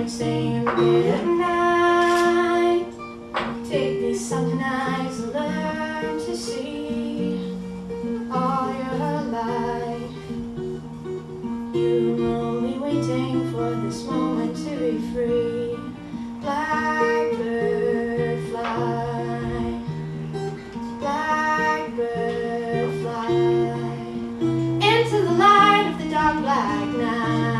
saying good night. Take these something eyes and learn to see all your life. You're only waiting for this moment to be free. Blackbird fly, blackbird fly into the light of the dark black night.